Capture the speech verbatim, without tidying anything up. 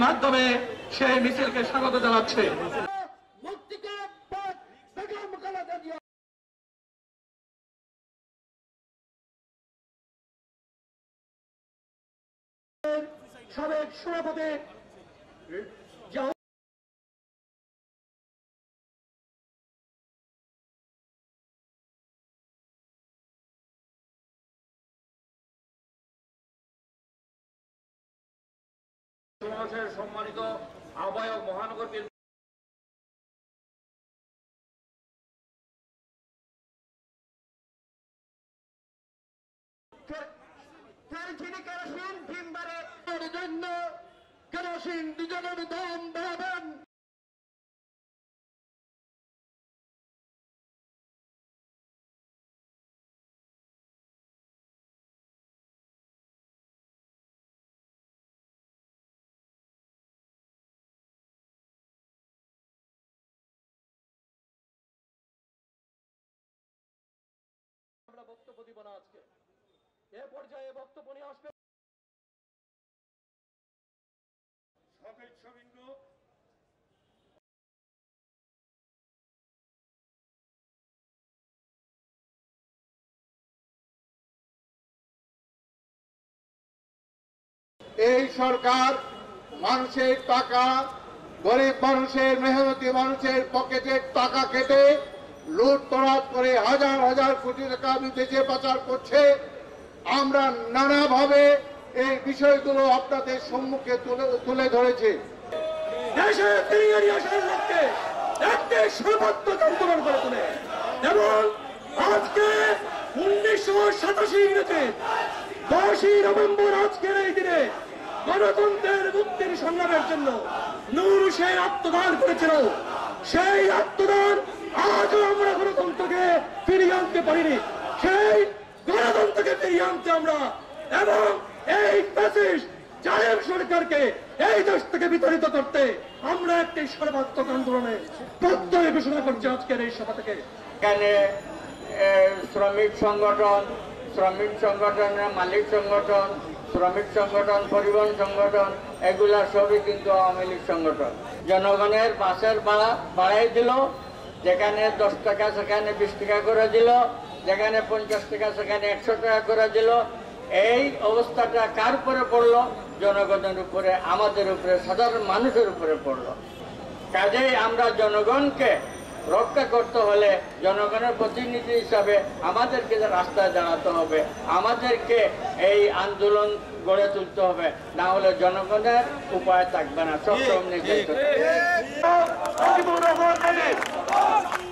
মাধ্যমে সেই মিছিলকে স্বাগত জানাচ্ছে। সাবেক সভাপতি সম্মানিত আহ্বায়ক মহানগর জন্য কেরোসিন ডিজেলের দাম বাড়াবেন। আমরা বক্তব্য দিব না আজকে, এ পর্যায়ে বক্তব্য নিয়ে আসবে এই সরকার মানুষের টাকা, গরিব মানুষের, মেহনতি মানুষের পকেটের টাকা কেটে লুটতরাজ করে হাজার হাজার কোটি টাকা বিদেশে পাচার করছে। আমরা নানাভাবে এই বিষয়গুলো আপনাদের সম্মুখে তুলে ধরেছি। দেশে ফিরিয়ে নিয়ে আসার লক্ষ্যে একটি সর্বাত্মক আন্দোলন করে তোলে এবং আজকে উনিশশো সাতাশি ইংরেজি দশই নভেম্বর আজকের এই দিনে গণতন্ত্রের মুক্তির সংগ্রামের জন্য নূর সেই আত্মদান করেছিল। সেই আত্মদান আজও আমরা গণতন্ত্রকে ফিরিয়ে আনতে পারিনি। সেই গণতন্ত্রকে ফিরিয়ে আনতে আমরা এবং এই ফ্যাসিস্ট জালেম সরকারকে এই দেশ থেকে বিতাড়িত করতে আমরা একটি সর্বাত্মক আন্দোলনে প্রত্যয় ঘোষণা করছি আজকের এই সভা থেকে। এখানে শ্রমিক সংগঠন, শ্রমিক সংগঠনের মালিক সংগঠন, শ্রমিক সংগঠন, পরিবহন সংগঠন, এগুলা সবই কিন্তু আওয়ামী লীগ সংগঠন। জনগণের বাসের ভাড়া বাড়াই দিল, যেখানে দশ টাকা সেখানে বিশ টাকা করে দিল, যেখানে পঞ্চাশ টাকা সেখানে একশো টাকা করে দিল। এই অবস্থাটা কার উপরে পড়লো? জনগণের উপরে, আমাদের উপরে, সাধারণ মানুষের উপরে পড়লো। কাজেই আমরা জনগণকে রক্ষা করতে হলে জনগণের প্রতিনিধি হিসাবে আমাদেরকে রাস্তায় দাঁড়াতে হবে, আমাদেরকে এই আন্দোলন গড়ে তুলতে হবে, না হলে জনগণের উপায় থাকবে না, সব নির্ধারিত।